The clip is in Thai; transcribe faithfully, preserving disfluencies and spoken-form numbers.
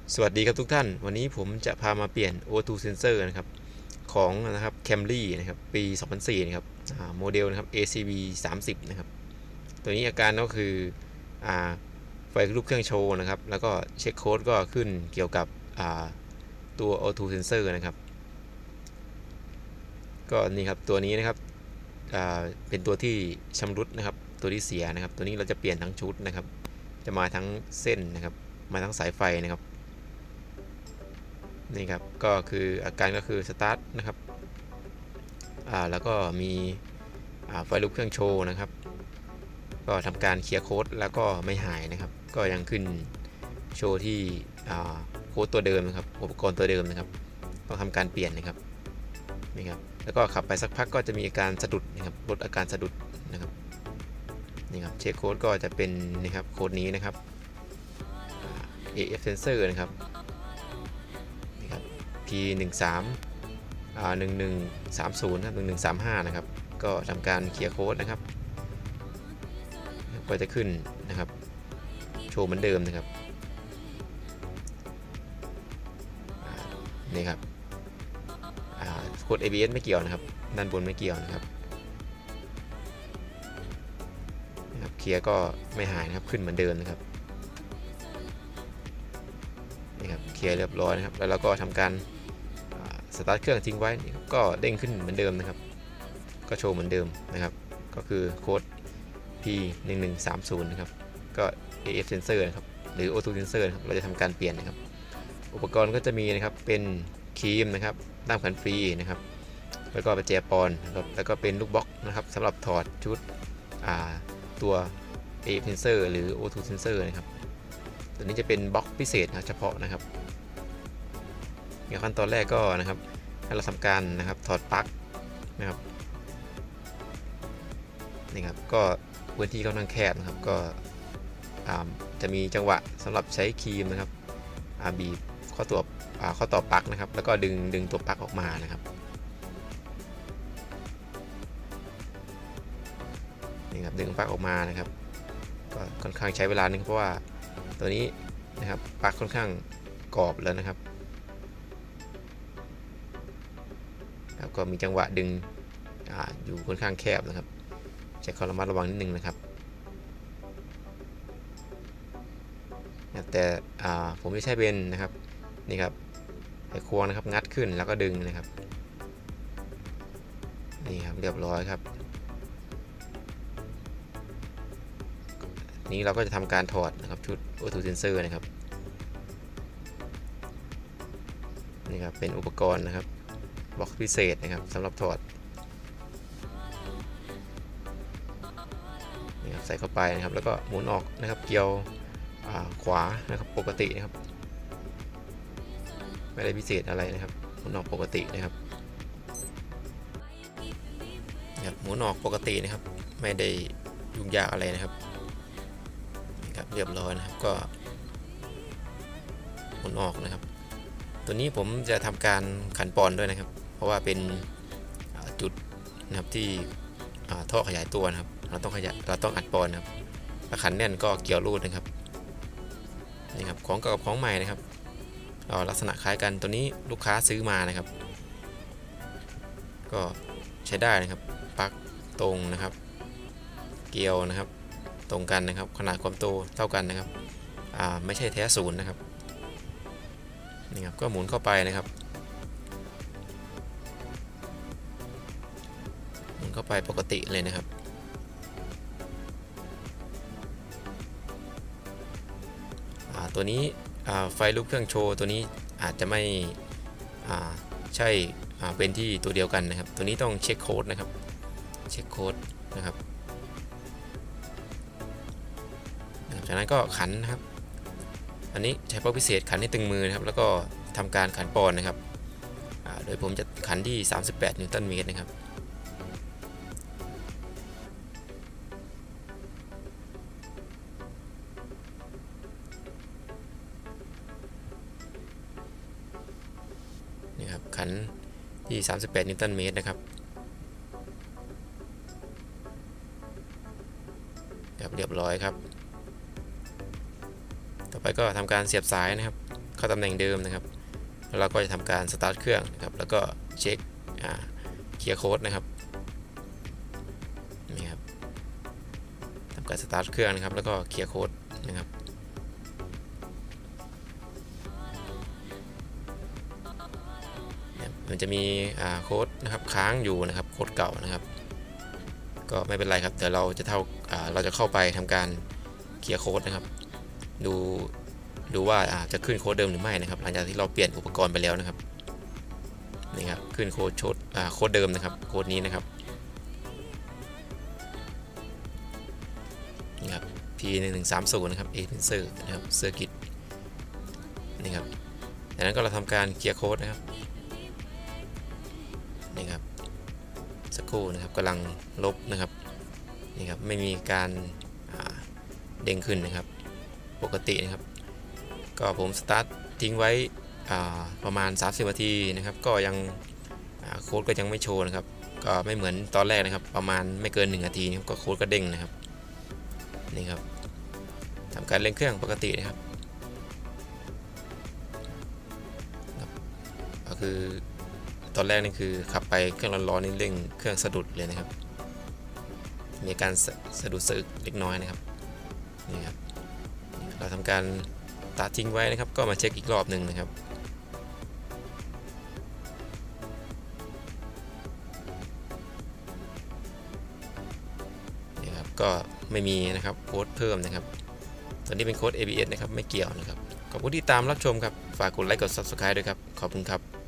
สวัสดีครับทุกท่านวันนี้ผมจะพามาเปลี่ยน โอ ทู Sensor นะครับของนะครับ Camry นะครับปี สองพันสี่ นะครับโมเดลนะครับ เอ ซี บี สามสิบ นะครับตัวนี้อาการก็คืออ่าไฟรูปเครื่องโชว์นะครับแล้วก็เช็คโค้ดก็ขึ้นเกี่ยวกับตัว โอ ทู Sensor นะครับก็นี่ครับตัวนี้นะครับเป็นตัวที่ชำรุดนะครับตัวที่เสียนะครับตัวนี้เราจะเปลี่ยนทั้งชุดนะครับจะมาทั้งเส้นนะครับมาทั้งสายไฟนะครับนี่ครับก็คืออาการก็คือสตาร์ทนะครับอ่าแล้วก็มีไฟลุกเครื่องโชว์นะครับก็ทำการเคลียร์โค้ดแล้วก็ไม่หายนะครับก็ยังขึ้นโชว์ที่โค้ดตัวเดิมนะครับอุปกรณ์ตัวเดิมนะครับต้องทำการเปลี่ยนนะครับนี่ครับแล้วก็ขับไปสักพักก็จะมีอาการสะดุดนะครับลดอาการสะดุดนะครับนี่ครับเช็คโค้ดก็จะเป็นนะครับโค้ดนี้นะครับ เอ เอฟ Sensor นะครับ พี หนึ่ง สาม อ่า หนึ่ง หนึ่ง สาม ศูนย์ นะครับ หนึ่ง หนึ่ง สาม ห้า นะครับก็ทำการเคลียร์โค้ดนะครับก็จะขึ้นนะครับโชว์เหมือนเดิมนะครับนี่ครับโค้ด เอ บี เอส ไม่เกี่ยวนะครับด้านบนไม่เกี่ยวนะครับเคลียร์ก็ไม่หายนะครับขึ้นเหมือนเดิมนะครับนี่ครับเคลียร์เรียบร้อยนะครับแล้วเราก็ทำการสตาร์ทเครื่องทิ้งไว้ก็เด้งขึ้นเหมือนเดิมนะครับก็โชว์เหมือนเดิมนะครับก็คือโค้ด พี หนึ่ง หนึ่ง สาม ศูนย์ นะครับก็ เอ เอฟ Sensor นะครับหรือ โอ ทู Sensor นะครับเราจะทำการเปลี่ยนนะครับอุปกรณ์ก็จะมีนะครับเป็นครีมนะครับด้ามขันฟรีนะครับแล้วก็ประแจปอนนะครับแล้วก็เป็นลูกบล็อกนะครับสำหรับถอดชุดตัว เอ เอฟ Sensor หรือ โอ ทู Sensor นะครับตัวนี้จะเป็นบล็อกพิเศษนะเฉพาะนะครับอย่างขั้นตอนแรกก็นะครับให้เราทำการนะครับถอดปลั๊กนะครับนี่ครับก็พื้นที่ค่อนข้างแคบนะครับก็จะมีจังหวะสำหรับใช้ครีมนะครับบีบข้อตัวข้อต่อปลั๊กนะครับแล้วก็ดึงดึงตัวปลั๊กออกมานะครับนี่ครับดึงปลั๊กออกมานะครับก็ค่อนข้างใช้เวลานึงเพราะว่าตัวนี้นะครับปลั๊กค่อนข้างกรอบแล้วนะครับแล้วก็มีจังหวะดึง อ, อยู่ค่อนข้างแคบนะครับใช้ความระมัดระวังนิดนึงนะครับแต่ผมไม่ใช่เป็นนะครับนี่ครับไขควงนะครับงัดขึ้นแล้วก็ดึงนะครับนี่ครับเรียบร้อยครับนี้เราก็จะทำการถอดนะครับชุด โอ ทู Sensor นะครับนี่ครับเป็นอุปกรณ์นะครับบล็อกพิเศษนะครับสำหรับถอดนี่ครับใส่เข้าไปนะครับแล้วก็หมุนออกนะครับเกี่ยวขวานะครับปกตินะครับไม่ได้พิเศษอะไรนะครับหมุนออกปกตินะครับหมุนออกปกตินะครับไม่ได้ยุ่งยากอะไรนะครับครับเรียบร้อยนะครับก็หมุนออกนะครับตัวนี้ผมจะทำการขันปอนด้วยนะครับเพราะว่าเป็นจุดนะครับที่ท่อขยายตัวนะครับเราต้องขยายเราต้องอัดปอนนะครับถ้าขันแน่นก็เกี่ยวรูดนะครับนี่ครับของเก่ากับของใหม่นะครับลักษณะคล้ายกันตัวนี้ลูกค้าซื้อมานะครับก็ใช้ได้นะครับปลั๊กตรงนะครับเกลียวนะครับตรงกันนะครับขนาดความโตเท่ากันนะครับไม่ใช่แท้ศูนย์นะครับนี่ครับก็หมุนเข้าไปนะครับหมุนเข้าไปปกติเลยนะครับตัวนี้ไฟลุกเครื่องโชว์ตัวนี้อาจจะไม่ใช่เป็นที่ตัวเดียวกันนะครับตัวนี้ต้องเช็คโค้ดนะครับเช็คโค้ดนะครับจากนั้นก็ขันนะครับอันนี้ใช้ปลั๊กพิเศษขันให้ตึงมือนะครับแล้วก็ทำการขันปอนนะครับโดยผมจะขันที่สามสิบแปดนิวตันเมตรนะครับนี่ครับขันที่สามสิบแปดนิวตันเมตรนะครับเรียบร้อยครับต่อไปก็ทำการเสียบสายนะครับเข้าตำแหน่งเดิมนะครับแล้วเราก็จะทำการสตาร์ทเครื่องนะครับแล้วก็เช็คเคลียร์โค้ดนะครับนี่ครับทำการสตาร์ทเครื่องนะครับแล้วก็เคลียร์โค้ดนะครับมันจะมีโค้ดนะครับค้างอยู่นะครับโค้ดเก่านะครับก็ไม่เป็นไรครับเดี๋ยวเราจะเท่าเราจะเข้าไปทำการเคลียร์โค้ดนะครับดูดูว่าจะขึ้นโค้ดเดิมหรือไม่นะครับหลังจากที่เราเปลี่ยนอุปกรณ์ไปแล้วนะครับนี่ครับขึ้นโค้ดโชดโค้ดเดิมนะครับโค้ดนี้นะครับนี่ครับ พี หนึ่งหนึ่งสามศูนย์ นะครับ A Tensor นะครับเซอร์กิตนี่ครับดังนั้นก็เราทำการเคลียร์โค้ดนะครับนี่ครับสักครู่นะครับกำลังลบนะครับนี่ครับไม่มีการเด้งขึ้นนะครับปกตินะครับก็ผมสตาร์ททิ้งไว้ประมาณสามสิบนาทีนะครับก็ยังโค้ดก็ยังไม่โชว์นะครับก็ไม่เหมือนตอนแรกนะครับประมาณไม่เกินหนึ่งนาทีนะครับก็โค้ดก็เด้งนะครับนี่ครับทำการเร่งเครื่องปกตินะครับก็คือตอนแรกนี่คือขับไปเครื่องร้อนๆนี่เร่งเครื่องสะดุดเลยนะครับมีการสะดุดสะอึกเล็กน้อยนะครับนี่ครับเราทำการตัดทิ้งไว้นะครับก็มาเช็คอีกรอบหนึ่งนะครับนี่ครับก็ไม่มีนะครับโค้ดเพิ่มนะครับตัวนี้เป็นโค้ด เอ บี เอส นะครับไม่เกี่ยวนะครับขอบคุณที่ตามรับชมครับฝากกดไลค์กด ซับสไครบ์ ด้วยครับขอบคุณครับ